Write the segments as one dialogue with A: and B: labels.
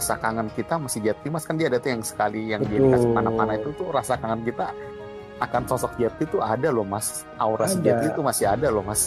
A: rasa kangen kita masih Jet Li Mas, kan dia ada tuh yang sekali yang dia
B: Betul.
A: dikasih panah-panah itu tuh rasa kangen kita akan sosok Jet Li tuh ada loh Mas, aura si Jet Li
B: Ada.
A: tuh masih ada loh Mas.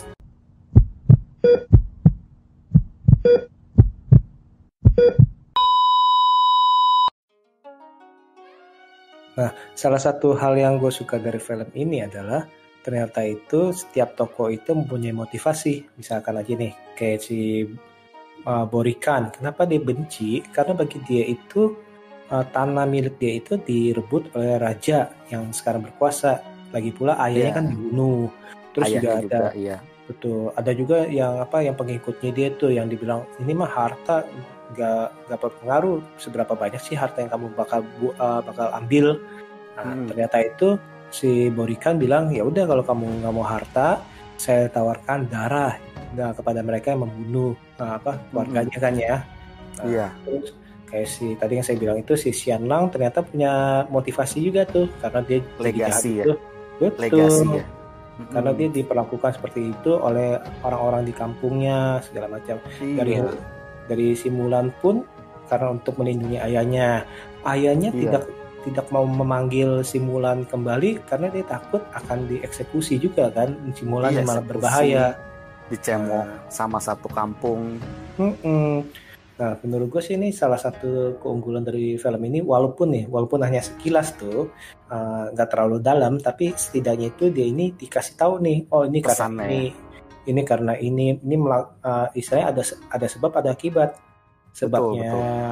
B: Nah, salah satu hal yang gue suka dari film ini adalah ternyata itu setiap tokoh itu mempunyai motivasi. Misalkan aja nih, kayak si Borikan. Kenapa dia benci? Karena bagi dia itu tanah milik dia itu direbut oleh raja yang sekarang berkuasa. Lagi pula ayahnya
A: Iya,
B: kan dibunuh. Terus juga
A: ayahnya
B: ada,
A: juga iya.
B: betul, ada juga yang pengikutnya dia tuh yang dibilang ini mah harta nggak berpengaruh seberapa banyak sih harta yang kamu bakal ambil. Nah, ternyata itu si Borikan bilang ya udah kalau kamu nggak mau harta, saya tawarkan darah kepada mereka yang membunuh keluarganya kan ya. Nah,
A: Iya.
B: terus kayak si tadi yang saya bilang itu si Xianlang ternyata punya motivasi juga tuh karena dia jadi jahat
A: Legasi ya.
B: itu. Betul.
A: Legasi ya.
B: Karena dia diperlakukan seperti itu oleh orang-orang di kampungnya segala macam.
A: Iya.
B: Dari si Mulan pun karena untuk melindungi ayahnya
A: Iya.
B: tidak mau memanggil si Mulan kembali karena dia takut akan dieksekusi juga kan, si Mulan yang malah berbahaya,
A: dicemooh sama satu kampung.
B: Nah, menurut gue sih ini salah satu keunggulan dari film ini, walaupun hanya sekilas tuh nggak terlalu dalam, tapi setidaknya itu dia ini dikasih tahu nih, oh ini
A: pesannya
B: karena ini istilahnya ada sebab ada akibat. Sebabnya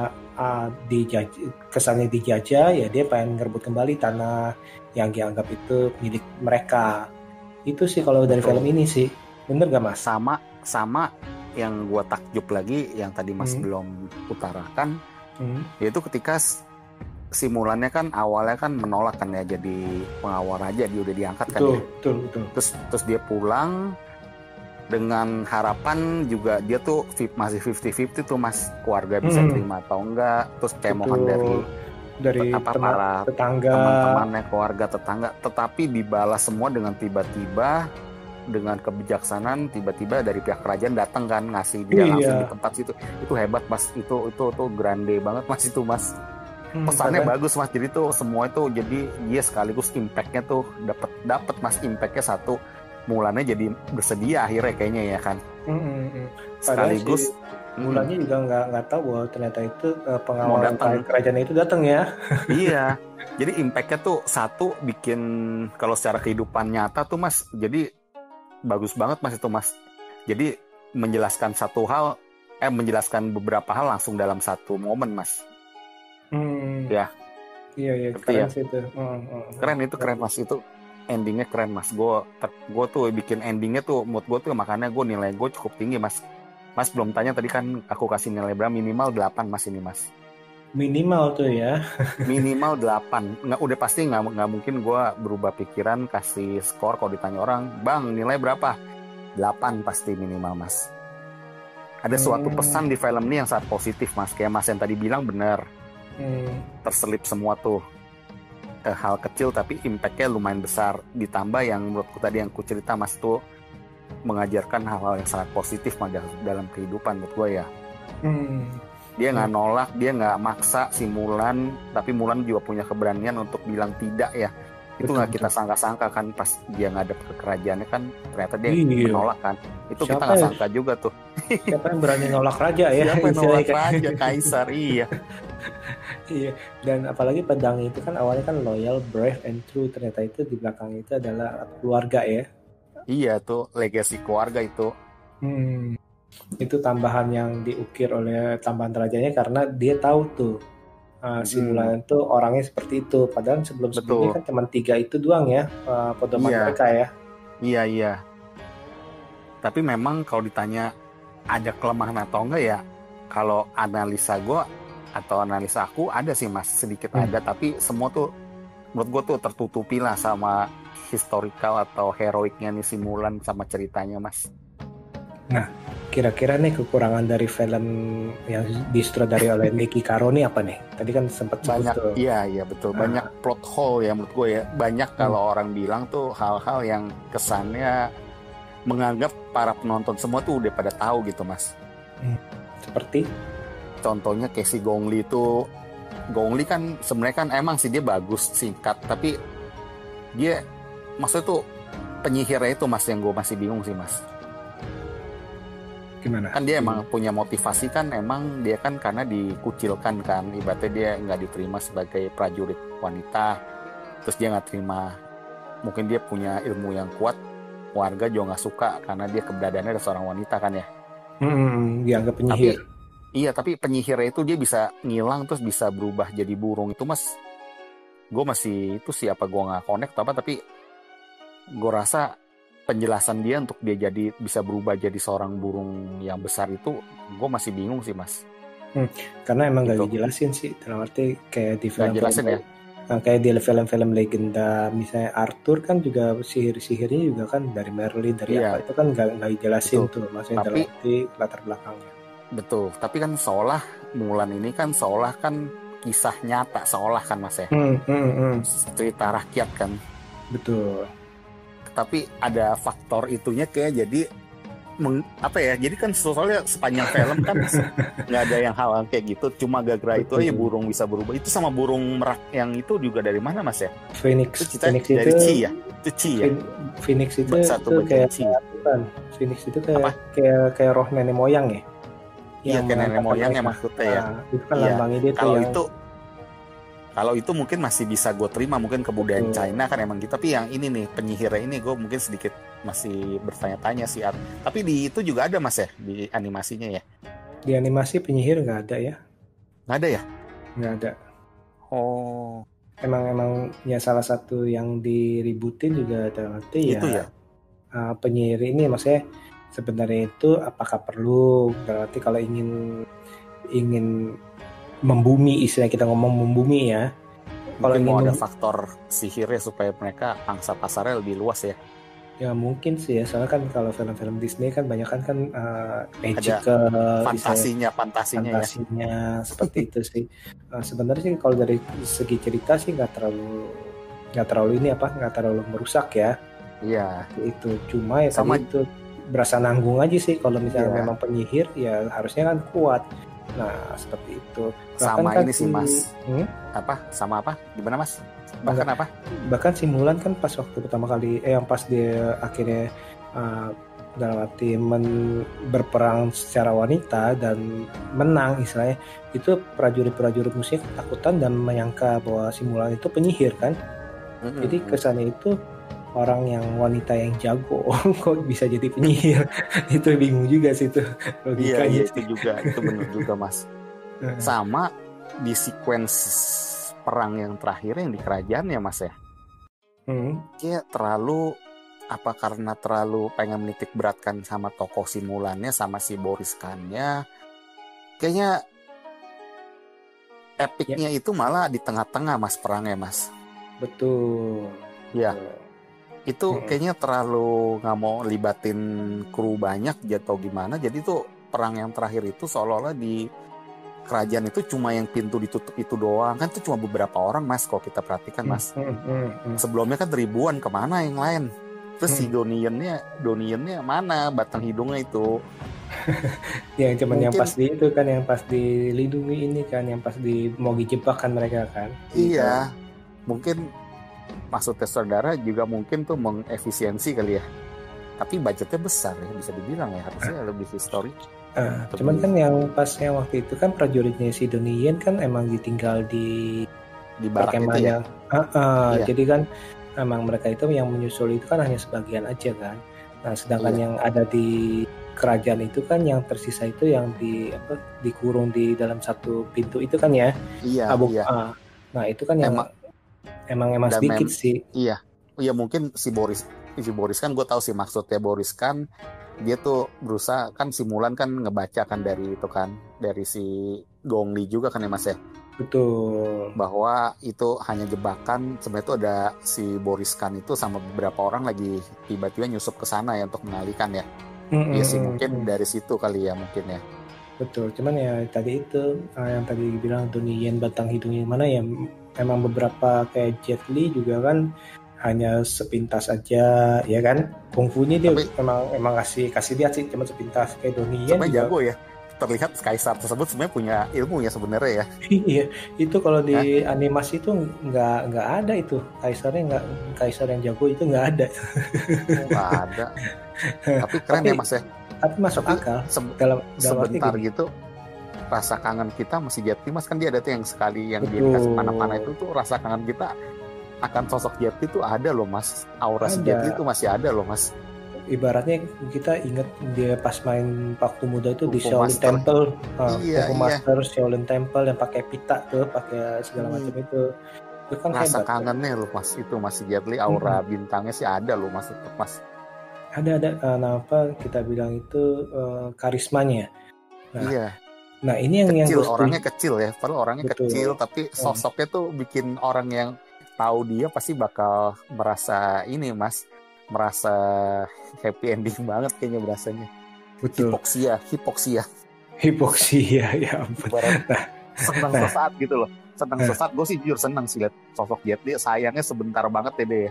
B: kesannya dijajah ya dia pengen ngerebut kembali tanah yang dianggap itu milik mereka. Itu sih kalau dari film ini sih, bener gak Mas?
A: Sama yang gue takjub lagi yang tadi Mas belum utarakan, yaitu ketika simulannya kan awalnya kan menolak kan ya jadi pengawal raja, dia udah diangkat kan ya.
B: Betul.
A: Terus dia pulang dengan harapan juga dia tuh masih 50-50 tuh Mas, keluarga bisa terima atau enggak, terus kayak mohon dari para teman-temannya, keluarga, tetangga, tetapi dibalas semua dengan tiba-tiba dengan kebijaksanaan, tiba-tiba dari pihak kerajaan datang kan ngasih dia langsung di tempat situ. Itu hebat Mas, itu grande banget Mas itu Mas. Pesannya bagus Mas, jadi tuh semua itu jadi dia sekaligus impactnya tuh dapat Mas, impactnya satu, Mulannya jadi bersedia akhirnya kayaknya ya kan. Sekaligus
B: Mulannya juga nggak tahu bahwa ternyata itu pengawal kerajaan itu datang ya.
A: Iya, jadi impactnya tuh satu bikin kalau secara kehidupan nyata tuh Mas, jadi bagus banget Mas itu Mas. Jadi menjelaskan menjelaskan beberapa hal langsung dalam satu momen Mas. Ya.
B: Iya, keren sih itu.
A: Keren Mas itu. Endingnya keren Mas. Gue tuh bikin endingnya tuh mood gue tuh, makanya gue nilai gue cukup tinggi Mas. Mas belum tanya tadi kan aku kasih nilai berapa, minimal 8 Mas ini Mas.
B: Minimal tuh ya.
A: Minimal 8. Udah pasti nggak mungkin gue berubah pikiran kasih skor kalau ditanya orang, Bang nilai berapa? 8 pasti minimal Mas. Ada suatu pesan di film ini yang sangat positif Mas. Kayak Mas yang tadi bilang benar. Terselip semua tuh hal kecil tapi impactnya lumayan besar, ditambah yang menurutku tadi yang ku cerita Mas tuh mengajarkan hal-hal yang sangat positif dalam kehidupan menurut gue ya. Dia nggak nolak, dia nggak maksa si Mulan, tapi Mulan juga punya keberanian untuk bilang tidak ya. Itu nggak kita sangka-sangka kan pas dia ngadep ke kerajaannya kan ternyata dia menolak kan. Itu kita nggak sangka juga tuh.
B: Siapa yang berani nolak raja ya?
A: Siapa yang nolak raja, kaisar, iya.
B: Iya, dan apalagi pedang itu kan awalnya kan loyal, brave, and true. Ternyata itu di belakang itu adalah keluarga ya.
A: Iya tuh, legacy keluarga itu.
B: Itu tambahan yang diukir oleh tambahan rajanya karena dia tahu tuh si Mulan itu orangnya seperti itu. Padahal sebelumnya kan cuma 3 itu doang ya pedoman mereka ya.
A: Iya. Tapi memang kalau ditanya ada kelemahan atau enggak ya, kalau analisa gue atau analisa aku ada sih Mas, sedikit ada, tapi semua tuh menurut gue tuh tertutupi lah sama historical atau heroiknya nih si Mulan sama ceritanya Mas.
B: Nah, kira-kira nih kekurangan dari film yang disutradari oleh Nicky Caro nih apa nih? Tadi kan sempat
A: banyak tuh. Iya betul, banyak plot hole ya menurut gue ya. Banyak kalau orang bilang tuh hal-hal yang kesannya menganggap para penonton semua tuh udah pada tahu gitu Mas. contohnya kayak si Gong Li itu, Gong Li kan sebenarnya kan emang sih dia bagus singkat, tapi dia maksudnya tuh penyihirnya itu mas yang gue masih bingung sih mas.
B: Gimana?
A: Kan dia emang punya motivasi kan, emang dia kan karena dikucilkan kan, ibaratnya dia nggak diterima sebagai prajurit wanita, terus dia nggak terima, mungkin dia punya ilmu yang kuat, warga juga nggak suka karena dia keberadaannya ada seorang wanita kan ya.
B: Dianggap penyihir.
A: Tapi penyihirnya itu dia bisa ngilang terus bisa berubah jadi burung itu mas. Gue masih itu sih apa gue nggak connect apa, tapi gue rasa penjelasan dia untuk dia jadi bisa berubah jadi seorang burung yang besar itu gue masih bingung sih mas.
B: Karena emang
A: Gitu.
B: gak dijelasin sih, dalam arti kayak di
A: Nggak jelasin ya.
B: kayak di film-film legenda misalnya Arthur kan juga sihir-sihirnya juga kan dari Merlin dari
A: Iya.
B: apa itu kan nggak dijelasin
A: Betul.
B: tuh, maksudnya dalam
A: Tapi-
B: arti latar belakangnya.
A: Betul, tapi kan seolah Mulan ini kan seolah kan kisah nyata, seolah kan mas ya, cerita rakyat kan.
B: Betul.
A: Tapi ada faktor itunya kayak jadi jadi kan soalnya sepanjang film kan nggak ada yang hal kayak gitu, cuma gara-gara itu aja burung bisa berubah. Itu sama burung merak yang itu juga dari mana mas ya?
B: Phoenix
A: Itu cerita
B: Phoenix
A: dari
B: itu
A: Chi ya? Itu Chi ya?
B: Phoenix itu
A: Satu
B: itu kayak
A: Chi.
B: bukan. Phoenix itu
A: Apa?
B: kayak roh nenek moyang ya.
A: Iya, kayak nenek
B: mengangkat
A: moyang ya
B: mereka.
A: maksudnya ya.
B: Nah, itu kan
A: Iya.
B: lambangnya dia tuh
A: Kalau
B: yang
A: kalau itu mungkin masih bisa gue terima, mungkin kebudayaan
B: Betul.
A: China kan emang gitu. Tapi yang ini nih penyihirnya ini gue mungkin sedikit masih bertanya-tanya sih. Tapi di itu juga ada mas ya di animasinya ya?
B: di animasi penyihir nggak ada ya,
A: Nggak ada ya?
B: nggak ada.
A: Oh,
B: Emang ya salah satu yang diributin juga dalam arti
A: itu ya.
B: penyihir ini maksudnya sebenarnya itu apakah perlu, berarti kalau ingin membumi, istilah kita ngomong membumi ya, kalau
A: Mungkin mau
B: ingin
A: ada faktor sihirnya supaya mereka pangsa pasarnya lebih luas ya.
B: ya mungkin sih ya, soalnya kan kalau film-film Disney kan banyak kan magic
A: Ada
B: misalnya
A: fantasinya ya.
B: fantasinya seperti itu sih. Sebenarnya sih kalau dari segi cerita sih nggak terlalu ini nggak terlalu merusak ya.
A: Iya.
B: Itu cuma ya
A: Sama-
B: tadi itu berasa nanggung aja sih kalau misalnya
A: Iya.
B: memang penyihir ya harusnya kan kuat. Nah seperti itu.
A: Sama
B: kan
A: ini sih, Mas. Apa? Sama apa? Gimana mas? Bahkan apa?
B: Bahkan si Mulan kan pas waktu pertama kali yang pas dia akhirnya dalam arti berperang secara wanita dan menang istilahnya, itu prajurit-prajurit musuhnya ketakutan dan menyangka bahwa si Mulan itu penyihir kan. Jadi kesannya itu orang yang wanita yang jago kok bisa jadi penyihir. Itu bingung juga sih itu logikanya.
A: Iya itu juga, itu benar juga mas. Sama di sequence perang yang terakhir yang di kerajaan ya mas ya, kayak terlalu karena terlalu pengen menitik beratkan sama tokoh si Mulannya sama si Boris Khan-nya, kayaknya epicnya itu malah di tengah-tengah mas perangnya mas.
B: Betul.
A: Ya. Itu kayaknya terlalu nggak mau libatin kru banyak atau gimana. Jadi tuh perang yang terakhir itu seolah-olah di kerajaan itu cuma yang pintu ditutup itu doang. Kan itu cuma beberapa orang mas kalau kita perhatikan mas. Sebelumnya kan ribuan, kemana yang lain. Terus si Doniennya mana batang hidungnya itu.
B: Yang cuman yang pas di itu kan, yang pas dilindungi ini kan, yang pas mau dijebak kan mereka kan.
A: Iya. Mungkin maksudnya saudara juga mungkin tuh mengefisiensi kali ya. Tapi budgetnya besar ya, bisa dibilang ya, harusnya lebih historik.
B: Cuman kan yang pasnya waktu itu kan prajuritnya si Donnie Yen kan emang ditinggal di
A: barak itu ya.
B: Iya. Jadi kan emang mereka itu yang menyusul itu kan hanya sebagian aja kan. Nah sedangkan yang ada di kerajaan itu kan yang tersisa itu yang dikurung di dalam satu pintu itu kan ya.
A: Iya.
B: Nah itu kan yang emang sedikit sih.
A: Iya mungkin si Boris kan gue tahu sih maksudnya. Boris kan dia tuh berusaha kan, si Mulan kan ngebaca kan dari itu kan, dari si Gong Li juga kan ya mas ya.
B: Betul.
A: Bahwa itu hanya jebakan, sebenarnya itu ada si Boris Khan itu sama beberapa orang lagi tiba-tiba nyusup ke sana ya untuk mengalihkan ya. Iya sih mungkin dari situ kali ya mungkin ya.
B: Betul, cuman ya tadi itu yang tadi bilang Donnie Yen batang hidungnya mana ya, emang beberapa kayak Jet Li juga kan hanya sepintas aja ya kan, kungfunya dia emang kasih lihat sih cuma sepintas. Kayak Donnie Yen
A: jago ya, terlihat kaisar tersebut sebenarnya punya ilmu ya sebenarnya ya.
B: Iya, itu kalau di animasi itu nggak ada itu kaisarnya, nggak, kaisar yang jago itu nggak ada.
A: Oh, nggak ada. Tapi keren
B: Tapi
A: ya Mas ya.
B: tapi masuk
A: Tapi
B: akal dalam arti
A: sebentar
B: gini.
A: gitu rasa kangen kita masih Jet Li Mas, kan dia ada tuh yang sekali yang dia
B: Betul.
A: dikasih panah-panah itu tuh rasa kangen kita akan sosok Jet Li tuh ada loh Mas. Aura si Jet Li
B: Ada.
A: tuh masih ada loh Mas.
B: Ibaratnya kita ingat dia pas main waktu muda itu di
A: Kung Fu
B: Shaolin
A: Master.
B: Temple,
A: Iya,
B: Kung Fu Master Shaolin Temple yang pakai pita tuh, pakai segala macam itu kan
A: Rasa
B: hebat.
A: kangennya loh Mas, itu masih Jet Li, aura bintangnya sih ada loh Mas, tetap Mas.
B: Ada apa kita bilang itu karismanya. Nah,
A: Iya.
B: nah ini yang
A: Kecil,
B: gue
A: orangnya kecil ya, padahal orangnya
B: Betul.
A: kecil tapi sosoknya tuh bikin orang yang tahu dia pasti bakal merasa ini Mas, merasa happy ending banget kayaknya berasanya.
B: Betul. Hipoksia ya ampun.
A: Senang sesaat gitu loh. Senang sesaat, gue sih jujur senang sih lihat sosok Jet Li, sayangnya sebentar banget ya deh.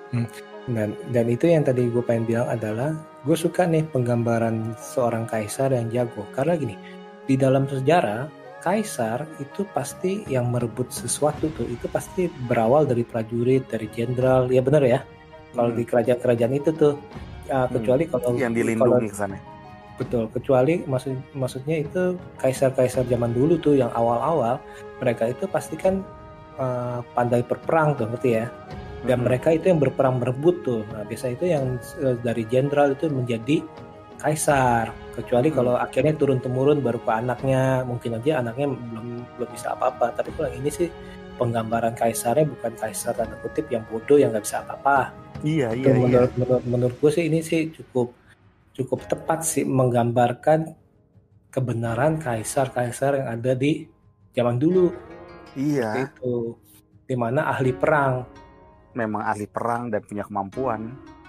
B: Dan itu yang tadi gue pengen bilang adalah gue suka nih penggambaran seorang kaisar yang jago, karena gini, di dalam sejarah kaisar itu pasti yang merebut sesuatu tuh itu pasti berawal dari prajurit, dari jenderal, ya benar ya. Kalau di kerajaan-kerajaan itu tuh kecuali kalau
A: yang dilindungi ke sana.
B: Betul, kecuali maksudnya itu kaisar-kaisar zaman dulu tuh yang awal-awal mereka itu pasti kan pandai berperang tuh, ngerti ya? Dan mereka itu yang berperang berebut tuh. Nah, biasa itu yang dari jenderal itu menjadi kaisar. Kecuali kalau akhirnya turun-temurun baru ke anaknya, mungkin aja anaknya belum bisa apa-apa. Tapi kalau ini sih penggambaran kaisarnya bukan kaisar tanda kutip yang bodoh yang nggak bisa apa-apa.
A: Iya.
B: Menurut gue sih ini sih cukup tepat sih menggambarkan kebenaran kaisar-kaisar yang ada di zaman dulu.
A: Iya.
B: Itu dimana ahli perang.
A: Memang ahli perang dan punya kemampuan.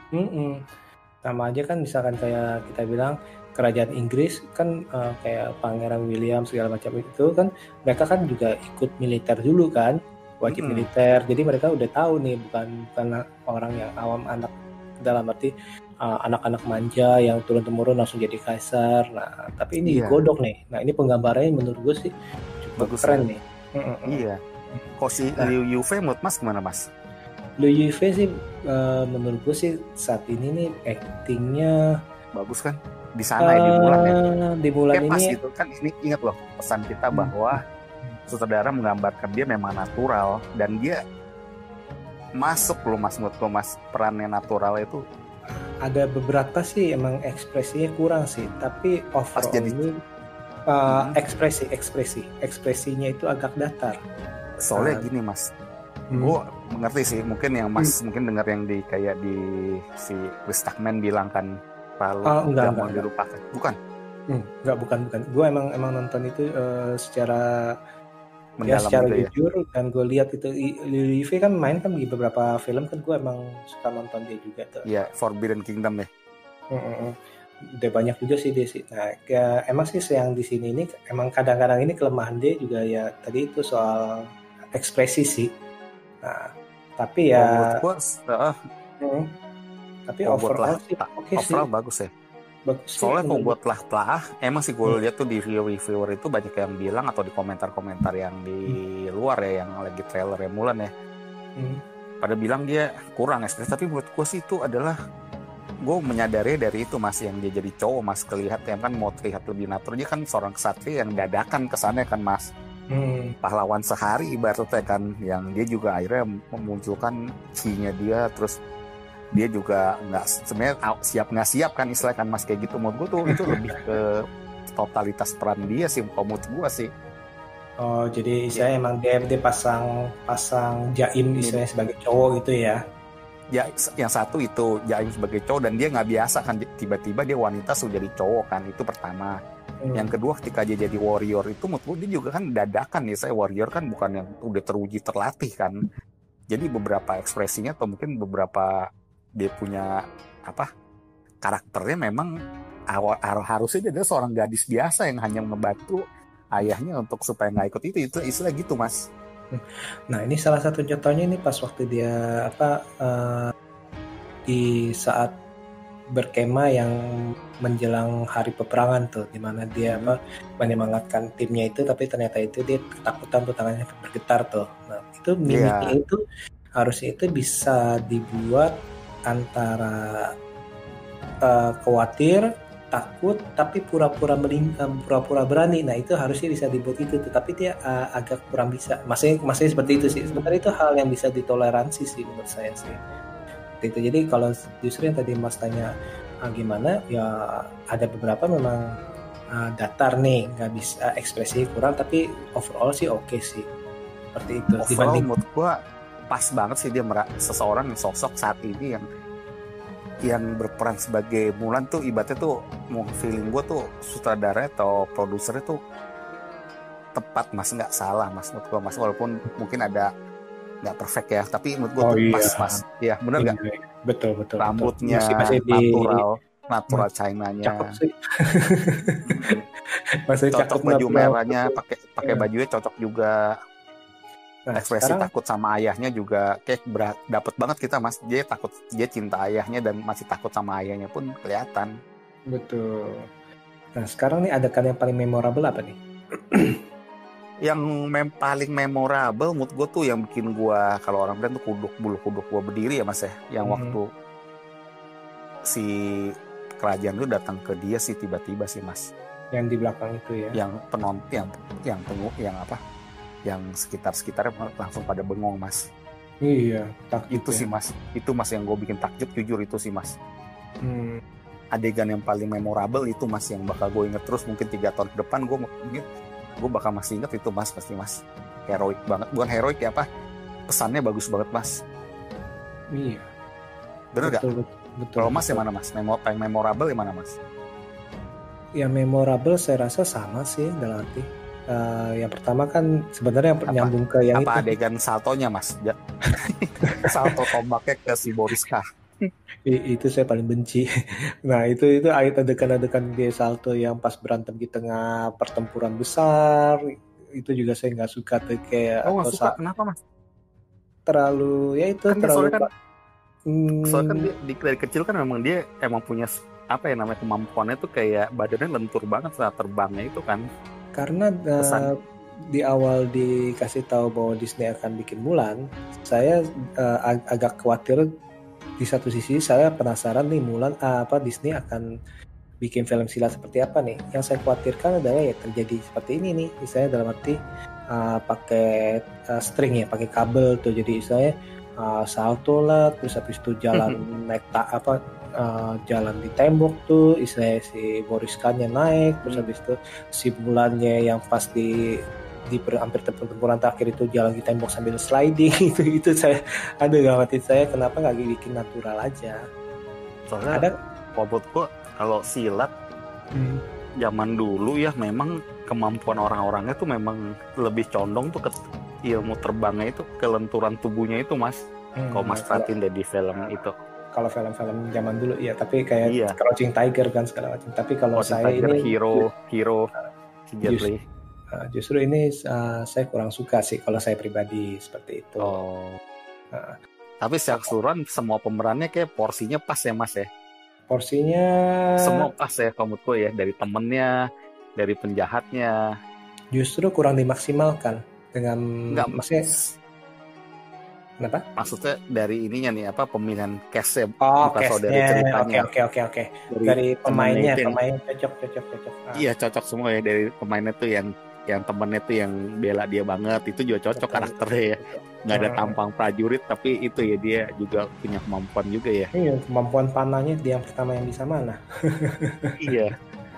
B: Sama aja kan misalkan kayak kita bilang kerajaan Inggris kan kayak Pangeran William segala macam itu kan mereka kan juga ikut militer dulu kan, wajib militer. Jadi mereka udah tahu nih bukan orang yang awam, anak dalam arti anak-anak manja yang turun-temurun langsung jadi kaisar. Nah, tapi ini digodok nih. Nah, ini penggambarannya menurut gue sih cukup bagus, keren nih.
A: Iya. Kok si Liu Yufei menurut Mas gimana Mas?
B: Liu Yufei sih menurut gue sih saat ini nih actingnya
A: bagus kan? Di sana di Mulan ya.
B: Di Mulan
A: ini
B: pas
A: gitu kan, ini ingat loh pesan kita bahwa sutradara menggambarkan dia memang natural dan dia masuk loh Mas, menurut lo Mas, perannya natural itu.
B: Ada beberapa sih emang ekspresinya kurang sih, tapi overall ini ekspresinya itu agak datar.
A: Soalnya gini Mas, gue mengerti sih, mungkin yang Mas mungkin dengar yang di kayak di si Chris Tuckman bilang kan lalu gampang dilupakan. Bukan?
B: Bukan. Gue emang nonton itu secara
A: mendalam
B: secara
A: gitu
B: jujur ya? Dan gue lihat itu Liu Yufei kan main kan di beberapa film kan, gue emang suka nonton dia juga tuh.
A: Iya, Forbidden Kingdom ya.
B: Udah banyak juga sih dia sih. Nah, emang sih yang di sini ini emang kadang-kadang ini kelemahan dia juga ya tadi itu soal ekspresi sih. Nah, tapi ya tapi overall sih
A: overall bagus ya. Soalnya kok buat telah emang sih gue lihat tuh di reviewer itu banyak yang bilang atau di komentar-komentar yang di luar ya, yang lagi trailer ya Mulan ya, pada bilang dia kurang ekspresi. Tapi buat gue sih itu adalah, gue menyadari dari itu Mas, yang dia jadi cowok Mas, kelihatan kan mau terlihat lebih natural. Dia kan seorang kesatria yang dadakan kesannya kan Mas, pahlawan sehari ibaratnya kan, yang dia juga akhirnya memunculkan chi-nya dia, terus dia juga sebenarnya siap kan istilahnya kan Mas, kayak gitu. Menurut gue tuh itu lebih ke totalitas peran dia sih menurut gue sih.
B: Oh, jadi istilahnya emang dia pasang jaim istilahnya sebagai cowok gitu ya.
A: Ya, yang satu itu jaim sebagai cowok dan dia nggak biasa kan, tiba-tiba dia wanita sudah jadi cowok kan, itu pertama. Yang kedua ketika dia jadi warrior itu menurut gue dia juga kan dadakan ya. Saya warrior kan bukan yang udah teruji terlatih kan. Jadi beberapa ekspresinya atau mungkin beberapa dia punya karakternya memang harusnya dia adalah seorang gadis biasa yang hanya membantu ayahnya untuk supaya nggak ikut itu istilah gitu Mas.
B: Nah, ini salah satu contohnya ini pas waktu dia di saat berkemah yang menjelang hari peperangan tuh, di mana dia menyemangatkan timnya itu, tapi ternyata itu dia ketakutan tuh, tangannya bergetar tuh. Nah itu mimiknya itu harusnya itu bisa dibuat antara khawatir, takut, tapi pura-pura berani. Nah itu harusnya bisa dibuat itu, tetapi dia agak kurang bisa. Masih seperti itu sih. Sebenarnya itu hal yang bisa ditoleransi sih menurut saya sih. Itu. Jadi kalau justru yang tadi Mas tanya gimana, ya ada beberapa memang datar nih, nggak bisa, ekspresi kurang, tapi overall sih oke sih, seperti itu.
A: Overall menurut gue pas banget sih dia seseorang yang sosok saat ini yang berperan sebagai Mulan tuh ibaratnya tuh mau feeling gue tuh sutradara atau produsernya tuh tepat Mas, nggak salah Mas menurut gue Mas, walaupun mungkin ada nggak perfect ya, tapi menurut gue tuh pas ya bener nggak?
B: Betul
A: Rambutnya
B: masih
A: natural China-nya,
B: cakep sih. Masih
A: cocok baju merahnya, pakai bajunya cocok juga. Nah, ekspresi sekarang, takut sama ayahnya juga kayak dapet banget kita Mas, dia cinta ayahnya dan masih takut sama ayahnya pun kelihatan.
B: Betul. Nah sekarang nih adegan yang paling memorable apa nih?
A: Yang paling memorable menurut gue tuh yang bikin gue, kalau orang bilang tuh bulu kuduk gue berdiri ya Mas ya, yang waktu si kerajaan itu datang ke dia sih tiba-tiba sih Mas,
B: yang di belakang itu ya,
A: yang penonton yang sekitar-sekitarnya langsung pada bengong Mas.
B: Iya,
A: itu ya. Sih Mas, itu Mas yang gue bikin takjub jujur itu sih Mas. Adegan yang paling memorable itu Mas, yang bakal gue inget terus mungkin 3 tahun ke depan gue bakal masih inget itu Mas, pasti Mas. Heroik banget, bukan heroik ya apa, pesannya bagus banget Mas.
B: Iya.
A: Bener gak? Betul. Kalau Mas yang mana Mas? Paling memorable yang mana Mas?
B: Yang memorable saya rasa sama sih dalam arti. Yang pertama kan sebenarnya nyambung ke yang
A: apa
B: itu.
A: Adegan saltonya Mas? Salto tombaknya ke si Boriska.
B: Itu saya paling benci. Nah itu adegan dia salto yang pas berantem di tengah pertempuran besar, itu juga saya nggak suka tuh, kayak
A: nggak suka. Kenapa Mas?
B: Terlalu ya itu kan terlalu
A: soalnya kan dia dari kecil kan memang dia punya apa ya namanya, kemampuannya tuh kayak badannya lentur banget saat terbangnya itu kan.
B: Karena di awal dikasih tahu bahwa Disney akan bikin Mulan, saya agak khawatir. Di satu sisi saya penasaran nih Mulan Disney akan bikin film silat seperti apa nih. Yang saya khawatirkan adalah ya terjadi seperti ini nih, misalnya dalam arti pakai string ya, pakai kabel tuh, jadi saya salto lah, terus habis itu jalan naik jalan di tembok tuh, istilahnya si Boriskanya naik, terus habis itu si Mulannya yang pas di hampir pertempuran terakhir itu jalan di tembok sambil sliding. itu saya gak saya kenapa nggak bikin natural aja.
A: Soalnya ada menurutku kalau silat zaman dulu ya memang kemampuan orang-orangnya tuh memang lebih condong tuh ke ilmu terbangnya itu, kelenturan tubuhnya itu Mas. Kalau Mas perhatiin deh di film itu.
B: Kalau film-film zaman dulu ya, tapi kayak Crouching Tiger kan segala macam. Tapi kalau saya
A: Tiger,
B: ini
A: Hero, Jet Li.
B: Justru ini saya kurang suka sih kalau saya pribadi seperti itu.
A: Tapi secara keseluruhan semua pemerannya kayak porsinya pas ya Mas ya.
B: Porsinya
A: semua pas ya menurutku ya, dari temennya, dari penjahatnya.
B: Justru kurang dimaksimalkan dengan maksudnya. Kenapa?
A: Maksudnya dari ininya nih pemilihan cast-nya,
B: bukan dari ceritanya. Oke. Dari pemainnya cocok.
A: Iya cocok semua ya, dari pemainnya tuh yang temennya tuh yang bela dia banget, itu juga cocok karakternya ya. Nggak ada tampang prajurit, tapi itu ya dia juga punya kemampuan juga ya.
B: Iya, kemampuan panahnya dia yang pertama yang bisa mana.
A: Iya.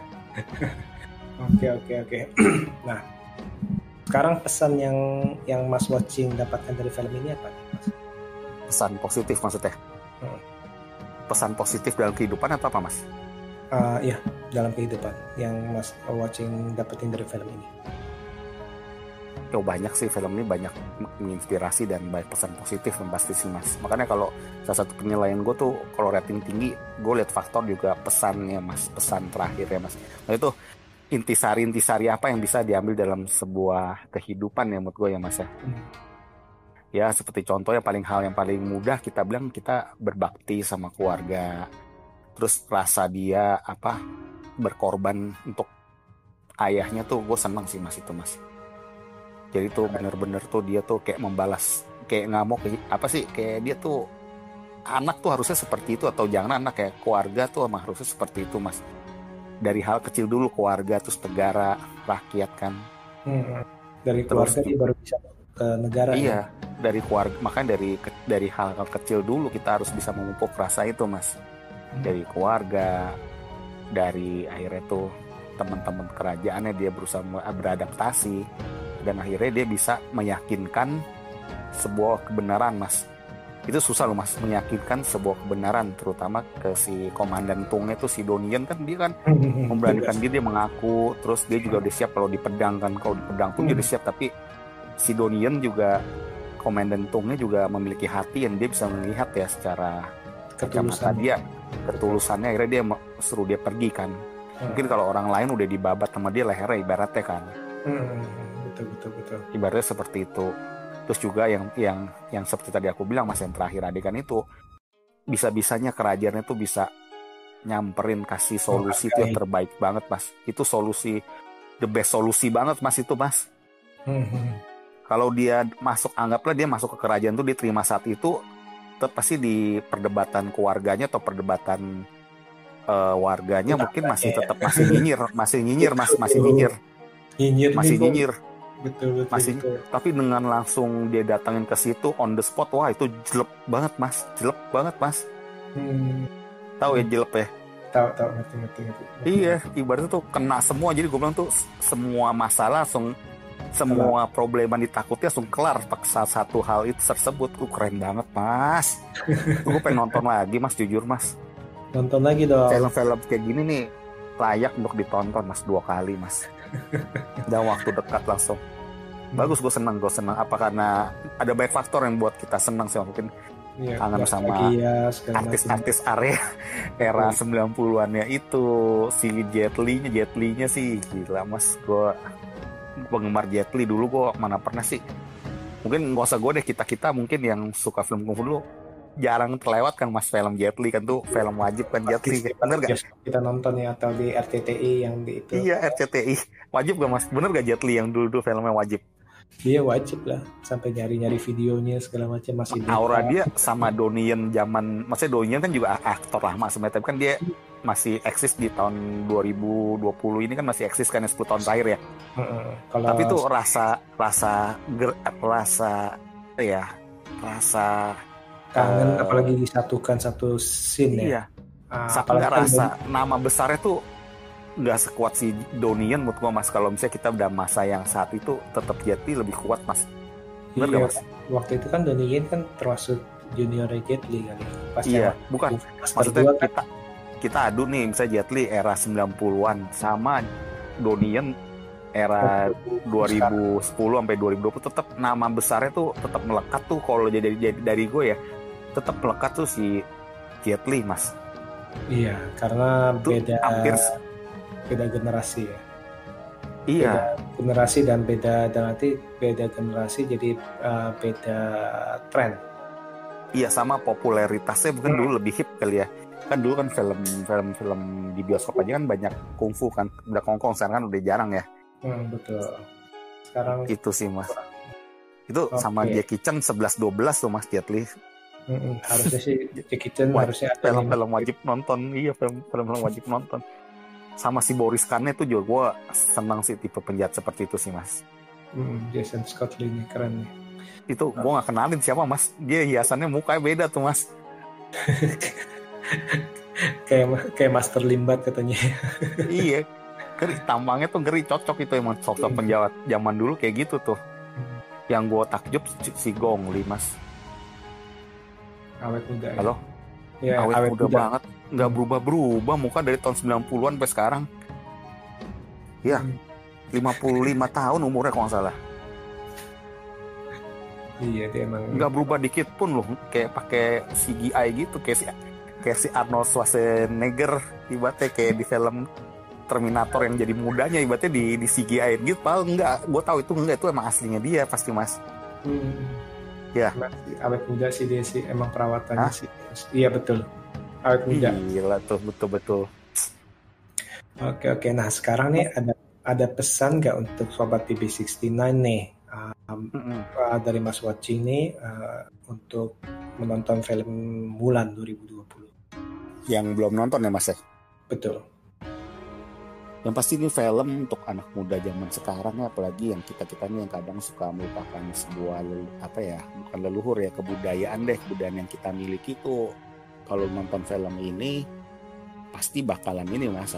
B: Oke. Nah, sekarang pesan yang Mas Watching dapatkan dari film ini apa?
A: Pesan positif maksudnya? Pesan positif dalam kehidupan atau apa Mas?
B: Iya, dalam kehidupan yang Mas Watching dapetin dari film ini.
A: Banyak sih, film ini banyak menginspirasi dan banyak pesan positif yang pasti sih Mas. Makanya kalau salah satu penilaian gue tuh kalau rating tinggi, gue lihat faktor juga pesannya Mas, pesan terakhir ya Mas. Nah itu intisari apa yang bisa diambil dalam sebuah kehidupan ya menurut gue ya Mas ya. Ya seperti contoh yang paling mudah kita bilang, kita berbakti sama keluarga, terus rasa dia berkorban untuk ayahnya tuh gue seneng sih mas itu mas. Jadi tuh bener-bener tuh dia tuh kayak membalas, kayak nggak mau kayak dia tuh anak tuh harusnya seperti itu, atau jangan anak, kayak keluarga tuh emang harusnya seperti itu mas. Dari hal kecil dulu, keluarga, terus negara, rakyat kan.
B: Dari keluarga dia baru bisa ke negara.
A: Iya, dari keluarga, makanya dari hal-hal kecil dulu kita harus bisa memupuk rasa itu mas. Dari keluarga, dari akhirnya tuh teman-teman kerajaannya dia berusaha beradaptasi, dan akhirnya dia bisa meyakinkan sebuah kebenaran mas. Itu susah loh mas, meyakinkan sebuah kebenaran, terutama ke si komandan Tungnya tuh, si Donnie kan, dia kan memberanikan diri, dia mengaku, terus dia juga udah siap kalau di pedang kan, kalau di pedang pun dia udah siap, tapi si Donnie juga, komandan Tungnya juga memiliki hati yang dia bisa melihat ya secara kacamata dia, ketulusannya, akhirnya dia suruh dia pergi kan. Mungkin kalau orang lain udah dibabat sama dia lehernya ibaratnya kan.
B: Betul.
A: Ibaratnya seperti itu. Terus juga yang seperti tadi aku bilang mas, yang terakhir adegan itu, bisa-bisanya kerajaannya tuh bisa nyamperin, kasih solusi itu yang terbaik banget mas. Itu solusi, the best solusi banget mas itu mas. Kalau dia masuk, anggaplah dia masuk ke kerajaan tuh, diterima saat itu, tetap pasti di perdebatan keluarganya atau perdebatan warganya mungkin masih tetap masih nyinyir.
B: Betul.
A: Tapi dengan langsung dia datangin ke situ on the spot, wah itu jelek banget mas. Tahu ya jelek ya?
B: Tahu, ngerti.
A: Iya, ibaratnya tuh kena semua. Jadi gue bilang tuh semua masalah langsung, semua problema ditakuti langsung kelar paksa satu hal itu tersebut. Keren banget mas. Gue pengen nonton lagi mas, jujur mas.
B: Nonton lagi dong.
A: Film-film kayak gini nih layak untuk ditonton mas 2 kali mas. Dan waktu dekat langsung. Bagus, gue seneng. Apa karena ada banyak faktor yang buat kita seneng sih, mungkin kangen sama artis-artis era 90-an ya itu, si Jet Li-nya sih gila mas. Gue penggemar Jet Li dulu, gue mana pernah sih. Mungkin nggak usah gue deh, kita mungkin yang suka film kungfu dulu jarang terlewat kan mas, film Jet Li kan tuh film wajib kan. Jet Li bener gak?
B: Kita nonton ya, atau di RCTI yang di itu.
A: Iya, RCTI wajib gak mas? Bener gak Jet Li yang dulu filmnya wajib?
B: Iya wajib lah, sampai nyari videonya segala macam masih.
A: Aura dia sama Donnie Yen zaman, maksudnya Donnie Yen kan juga aktor lama sebenarnya, tapi kan dia masih eksis di tahun 2020 ini kan, masih eksis kan 10 tahun terakhir ya. Tapi tuh rasa
B: kangen, apalagi disatukan satu scene
A: ya. Satu rasa nama besarnya tuh nggak sekuat si Donnie Yen menurut gua mas. Kalau misalnya kita udah masa yang saat itu, tetap Jet Li lebih kuat mas. Bener gak mas?
B: Waktu itu kan Donnie Yen kan termasuk junior Jet Li kali.
A: Iya, bukan. Maksudnya kita adu nih, misalnya Jet Li era 90-an sama Donnie Yen era 2010 sampai 2020, tetap nama besarnya tuh tetap melekat tuh. Kalau jadi dari gue ya, tetap melekat tuh si Jet Li mas.
B: Iya, karena beda generasi ya.
A: Iya.
B: Beda generasi dan beda generasi, jadi beda tren.
A: Iya, sama popularitasnya mungkin dulu lebih hip kali ya. Kan dulu kan film di bioskop aja kan banyak kungfu kan, udah kongkong, sekarang kan udah jarang ya.
B: Betul. Sekarang
A: itu sih mas. Itu sama Jackie Chan 11-12 tuh mas, Jet Li.
B: Harusnya sih Jackie Chan harusnya
A: film wajib nonton. Iya, film wajib nonton. Sama si Boris Karne tuh juga gue senang sih, tipe penjahat seperti itu sih mas.
B: Jason Scott Lee keren nih.
A: Itu gue gak kenalin siapa mas, dia hiasannya mukanya beda tuh mas.
B: kayak Master Limbat katanya.
A: Iya, tampangnya tuh ngeri, cocok itu emang sosok penjahat zaman dulu kayak gitu tuh. Yang gue takjub si Gong Li mas.
B: Awet muda.
A: Halo? Ya, awet muda banget, nggak berubah muka dari tahun 90-an sampai sekarang. Ya, 55 tahun umurnya kalau nggak salah.
B: Iya, dia emang
A: nggak berubah dikit pun loh, kayak pakai CGI gitu, kayak si Arnold Schwarzenegger ibaratnya, kayak di film Terminator yang jadi mudanya ibaratnya di CGI gitu. Padahal enggak, gue tahu itu emang aslinya dia pasti mas.
B: Ya, awet muda sih dia sih, emang perawatannya sih. Iya betul. Awet muda.
A: Gila tuh, betul-betul.
B: Oke. Nah sekarang nih ada pesan nggak untuk sobat BB69 nih? Dari Mas Watching nih untuk menonton film Mulan 2020.
A: Yang belum nonton ya Mas ya?
B: Betul.
A: Yang pasti ini film untuk anak muda zaman sekarang ya, apalagi yang kita nih yang kadang suka melupakan sebuah bukan leluhur ya, kebudayaan yang kita miliki tuh. Kalau nonton film ini pasti bakalan ini Mas,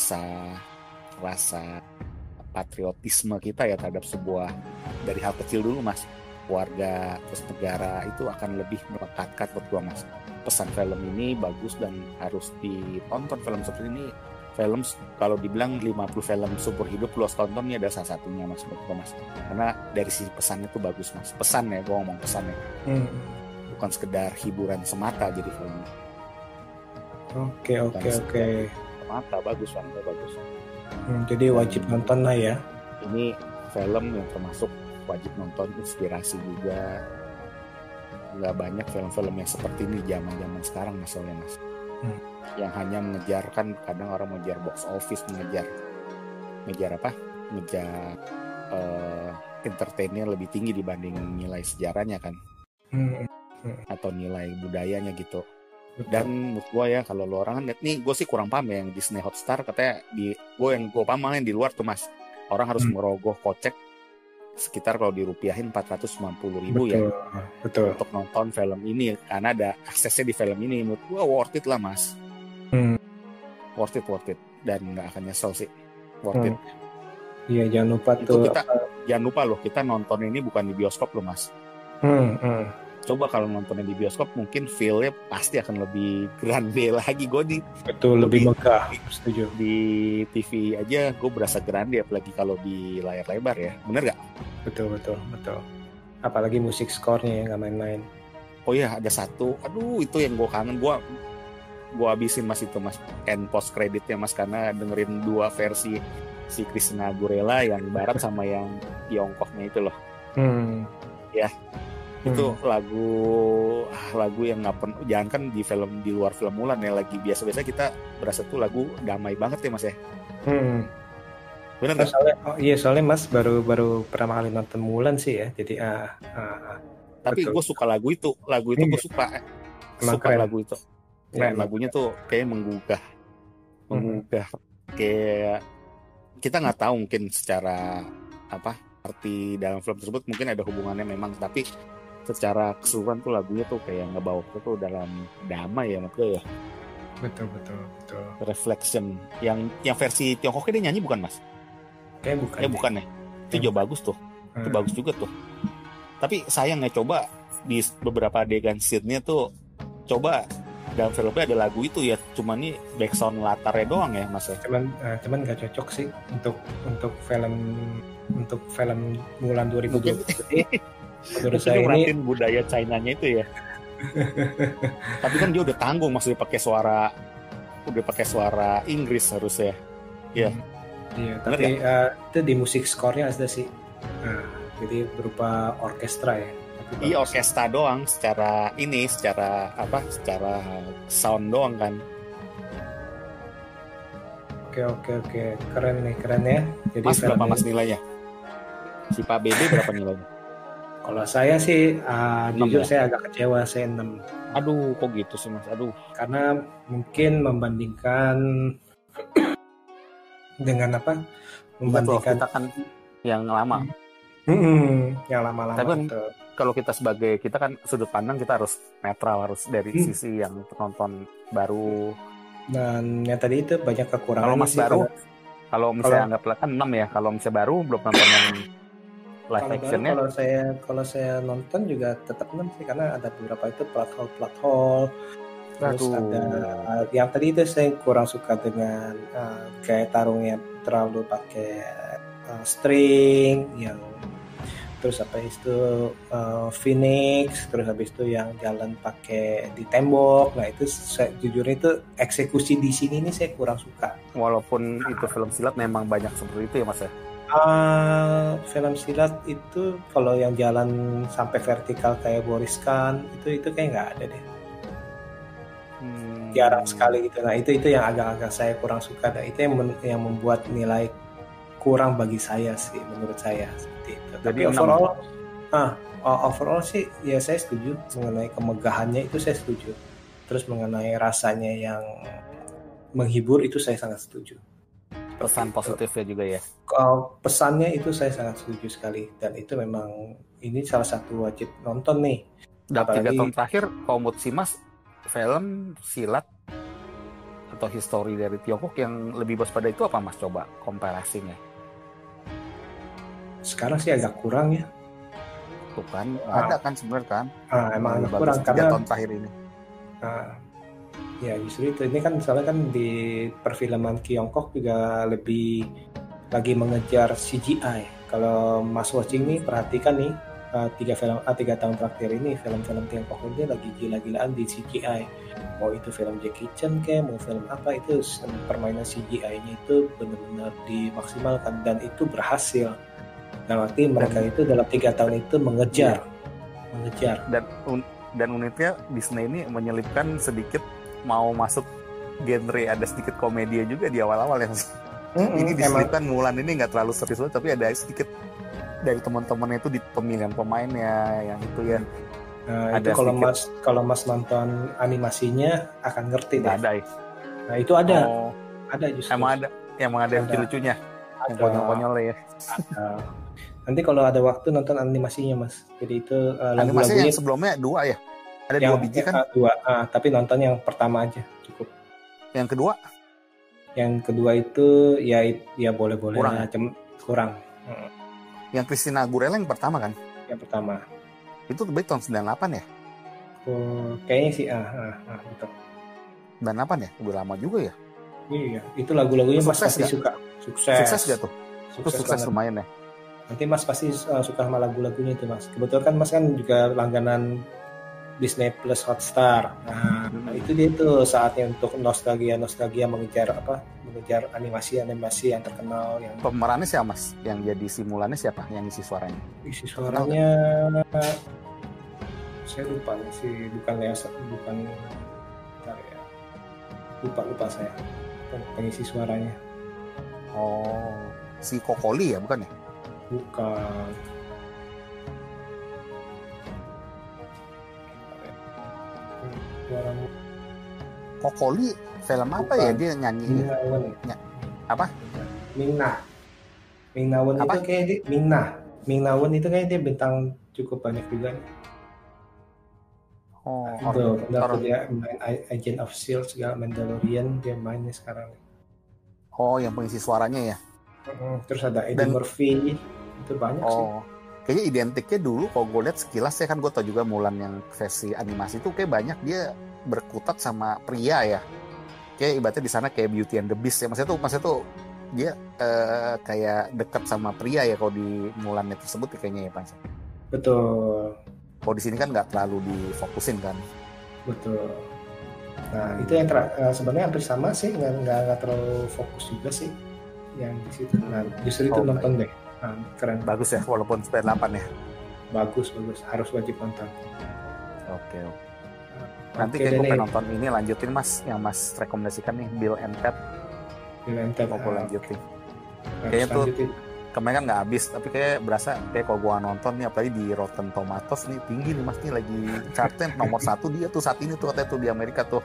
A: rasa patriotisme kita ya terhadap sebuah, dari hal kecil dulu Mas, keluarga terus negara, itu akan lebih melekatkan buat gua Mas. Pesan film ini bagus dan harus ditonton. Film seperti ini, film kalau dibilang 50 film super hidup lu harus tonton, ini ada salah satunya Mas buat gua Mas. Karena dari sisi pesannya tuh bagus Mas. Pesan ya, gua ngomong pesannya. Bukan sekedar hiburan semata jadi film.
B: Oke.
A: Semata bagus.
B: Jadi wajib nonton lah ya.
A: Ini film yang termasuk wajib nonton, inspirasi juga. Nggak banyak film-film yang seperti ini zaman sekarang masalahnya Mas. Yang hanya mengejarkan, kadang orang mengejar box office, mengejar entertainnya lebih tinggi dibanding nilai sejarahnya kan, atau nilai budayanya gitu. Dan menurut gue ya, kalau lo orang kan lihat nih, gue sih kurang paham ya yang Disney Hotstar, katanya yang gue paham malah yang di luar tuh Mas, orang harus merogoh kocek sekitar kalau dirupiahin 490.000 ya,
B: betul,
A: untuk nonton film ini, karena ada aksesnya di film ini. Menurut gue worth it lah Mas. Worth it, dan nggak akan nyesel sih, worth it.
B: Iya, jangan lupa
A: itu tuh jangan lupa loh, kita nonton ini bukan di bioskop loh Mas. Coba kalau nontonnya di bioskop, mungkin feel-nya pasti akan lebih grande lagi.
B: Lebih megah, setuju.
A: Di TV aja gue berasa grande, apalagi kalau di layar lebar ya, bener gak?
B: Betul. Apalagi musik score-nya yang gak main-main.
A: Oh iya, ada satu, itu yang gue kangen, gue habisin Mas, itu Mas, end post creditnya Mas, karena dengerin dua versi si Christina Aguilera, yang barat sama yang Tiongkoknya itu loh. Ya. Itu lagu yang nggak pernah, jangan kan di luar film Mulan ya, lagi biasa-biasa kita berasa tuh lagu damai banget ya Mas ya. Bener nggak?
B: Soalnya Mas baru pertama kali nonton Mulan sih ya, jadi
A: tapi gue suka lagu itu gue suka lagu itu. Keren, lagunya tuh kayak menggugah, kayak kita nggak tahu mungkin secara arti dalam film tersebut mungkin ada hubungannya memang, tapi secara keseluruhan tuh lagunya tuh kayak ngebawa kita tuh dalam damai ya menurut gue ya.
B: Betul.
A: Reflection yang versi Tiongkoknya dia nyanyi bukan Mas? Kayak bukan ya. Itu juga bagus tuh. Itu bagus juga tuh. Tapi sayangnya, coba di beberapa adegan scene-nya tuh, coba dalam filmnya ada lagu itu ya, cuman nih background latarnya doang ya Mas ya.
B: Cuman gak cocok sih untuk film Mulan 2020. Menurut saya ini
A: budaya China-nya itu ya. Tapi kan dia udah tanggung Mas, udah pakai suara Inggris harusnya. Iya.
B: Iya, tapi itu di musik score-nya ada sih. Jadi berupa orkestra ya.
A: Iya, orkestra doang, secara sound doang kan.
B: Oke. Keren ya. Jadi
A: Mas berapa Mas nilainya? Si Pak BB berapa nilainya?
B: Kalau saya sih jujur saya agak kecewa, saya 6.
A: Aduh, kok gitu sih Mas?
B: Karena mungkin membandingkan dengan membandingkan
A: kita kan yang lama.
B: Yang lama-lama.
A: Tapi kan kalau kita kan sudut pandang kita harus netral, harus dari sisi yang penonton baru.
B: Dan yang tadi itu banyak kekurangan.
A: Kalau Mas baru, kalau misalnya anggaplah kan 6 ya. Kalau misalnya baru belum nonton yang live actionnya.
B: Kalau saya nonton juga tetap 6 sih, karena ada beberapa itu plot hole. Terus ada yang tadi itu saya kurang suka dengan kayak tarungnya terlalu pakai string, yang terus itu Phoenix, terus habis itu yang jalan pakai di tembok. Nah itu jujur itu eksekusi di sini ini saya kurang suka.
A: Walaupun itu film silat memang banyak seperti itu ya Mas ya.
B: Film silat itu kalau yang jalan sampai vertikal kayak Boris Khan itu kayak nggak ada deh. jarang sekali gitu. Nah itu yang agak-agak saya kurang suka. Dan itu yang membuat nilai kurang bagi saya sih, menurut saya seperti itu.
A: Jadi
B: Tapi overall sih ya saya setuju mengenai kemegahannya, itu saya setuju. Terus mengenai rasanya yang menghibur itu saya sangat setuju.
A: Pesan positifnya juga ya.
B: Pesannya itu saya sangat setuju sekali, dan itu memang ini salah satu wajib nonton nih.
A: Dalam 3 tahun terakhir, kalau menurut si Mas, film silat atau histori dari Tiongkok yang lebih waspada itu apa Mas? Coba komparasinya.
B: Sekarang sih agak kurang ya.
A: Tuh kan, ada kan sebenarnya kan.
B: Emang agak kurang
A: 3
B: karena
A: tahun terakhir ini.
B: Ya justru itu, ini kan misalnya kan di perfilman Tiongkok juga lebih lagi mengejar CGI. Kalau Mas watching nih, perhatikan nih 3 tahun terakhir ini film-film Tiongkok ini lagi gila-gilaan di CGI. Mau itu film Jackie Chan kayak, mau film apa, itu permainan CGI-nya itu benar-benar dimaksimalkan dan itu berhasil. Nah, arti mereka itu dalam 3 tahun itu mengejar.
A: Dan uniknya Disney ini menyelipkan sedikit mau masuk genre, ada sedikit komedi juga di awal-awal ya. Ini diselipkan Mulan ini nggak terlalu serius, tapi ada sedikit dari teman-temannya itu di pemilihan pemainnya yang itu ya.
B: Ada itu kalau mas nonton animasinya akan ngerti deh.
A: Ada ya.
B: Nah itu ada justru.
A: Emang ada lucu-lucunya, yang konyol-konyol ya.
B: Nanti kalau ada waktu nonton animasinya Mas. Jadi itu
A: animasinya yang sebelumnya 2 ya. Ada 2 biji kan?
B: 2, tapi nonton yang pertama aja cukup.
A: Yang kedua?
B: Yang kedua itu ya boleh-boleh kurang.
A: Yang Christina Aguilera yang pertama kan?
B: Yang pertama.
A: Itu baik tahun 98 ya?
B: Kayaknya sih betul.
A: 98 ya? Udah lama juga ya?
B: Iya, itu lagu-lagunya Mas pasti suka.
A: Sukses gak tuh? Sukses lumayan ya.
B: Nanti Mas pasti suka sama lagu-lagunya itu Mas. Kebetulan kan Mas kan juga langganan Disney Plus Hotstar. Nah, itu dia tuh saatnya untuk nostalgia mengejar animasi yang terkenal. Yang
A: pemerannya siapa Mas? Yang jadi simulannya siapa? Yang isi suaranya?
B: Isi suaranya saya lupa sih, bukan ya. Lupa saya pengisi suaranya.
A: Oh, si Kokoli ya bukan ya?
B: Bukan.
A: Kokoli film apa ya dia nyanyi? Apa?
B: Ming Na Wen itu kayak dia Ming Na Wen itu kayak dia bintang cukup banyak juga. Dia main Agent of S.H.I.E.L.D. segala, Mandalorian dia mainnya sekarang.
A: Yang pengisi suaranya ya.
B: Terus ada Eddie Murphy, itu banyak sih.
A: Kayaknya identiknya dulu kalau gue lihat sekilas ya kan, gue tau juga Mulan yang versi animasi itu kayak banyak dia berkutat sama pria ya. Kayak ibaratnya di sana kayak Beauty and the Beast ya. Maksudnya tuh dia kayak dekat sama pria ya kalau di Mulannya tersebut ya, kayaknya ya Pak.
B: Betul.
A: Kalau di sini kan nggak terlalu difokusin kan.
B: Betul. Nah itu yang sebenarnya hampir sama sih, nggak terlalu fokus juga sih yang di situ. Nah justru itu nonton deh. Keren.
A: Bagus ya walaupun 8 ya.
B: Bagus, harus wajib nonton.
A: Oke. Nanti kayak gue pengen nonton ini lanjutin Mas, yang Mas rekomendasikan nih Bill and Ted. Mau gue lanjutin. Kayaknya tuh kemarin kan nggak habis, tapi kayak berasa kayak kalau gue nonton nih, apalagi di Rotten Tomatoes nih tinggi nih Mas, nih lagi chartnya nomor 1 dia tuh saat ini tuh katanya tuh di Amerika tuh.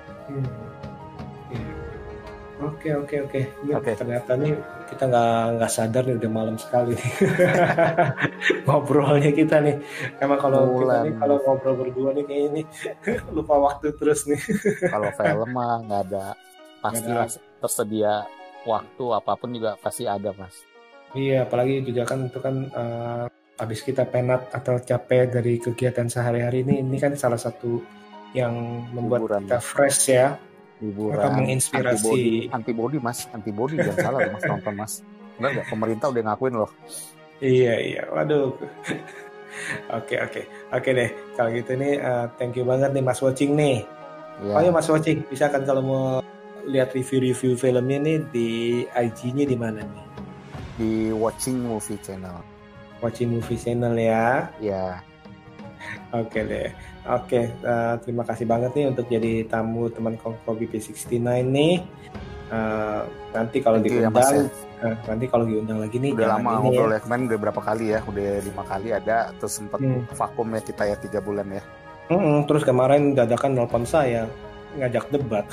B: Oke. Ternyata nih kita nggak sadar nih udah malam sekali ngobrolnya kita nih. Emang kalau ngobrol berdua nih kayaknya nih lupa waktu terus nih.
A: Kalau film mah nggak ada, pasti tersedia waktu apapun juga pasti ada Mas.
B: Iya, apalagi juga kan itu kan habis kita penat atau capek dari kegiatan sehari-hari ini kan salah satu yang membuat kita fresh ya.
A: Hiburan,
B: atau menginspirasi.
A: Antibody jangan salah Mas nonton Mas. Benar nggak? Pemerintah udah ngakuin loh.
B: Iya, waduh. Oke deh. Kalau gitu nih, thank you banget nih Mas Watching nih. Yeah. Ayo Mas Watching, bisa kan kalau mau lihat review filmnya nih di IG-nya di mana nih?
A: Di Watching Movie Channel.
B: Watching Movie Channel ya.
A: Iya.
B: Oke deh. Oke, terima kasih banget nih untuk jadi tamu teman Kongko BP69 nih. Nanti kalau
A: Thank you ya, Mas,
B: diundang,
A: ya.
B: nanti kalau diundang lagi nih
A: Udah
B: jangan
A: lama
B: ini
A: ngobrol
B: ya.
A: ya, kemarin udah berapa kali ya, udah 5 kali ada, terus sempet vakum ya kita ya 3 bulan ya.
B: Terus kemarin dadakan nelpon saya ngajak debat.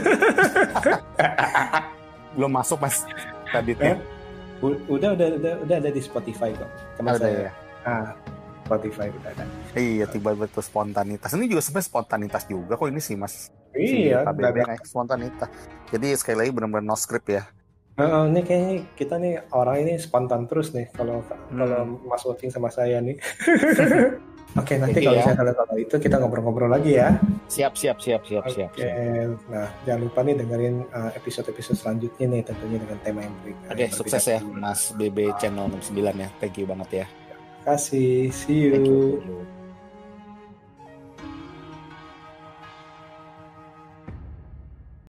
A: Belum masuk Mas kreditnya.
B: Udah ada di Spotify kok. Teman saya. Ya. Spotify udah ada.
A: Iya, tiba-tiba spontanitas. Ini juga sebenarnya spontanitas juga kok ini sih Mas.
B: Iya,
A: si KBB kayak spontanitas. Jadi sekali lagi benar-benar no script ya.
B: Ini kayaknya kita nih orang ini spontan terus nih kalau Mas Woting sama saya nih. Oke, nanti kalau itu kita ngobrol-ngobrol lagi ya.
A: Siap.
B: Nah, jangan lupa nih dengerin episode-episode selanjutnya nih tentunya dengan tema yang berikutnya.
A: Oke, sukses ya Mas BB Channel 69 ya. Thank you banget ya.
B: Terima kasih. See you.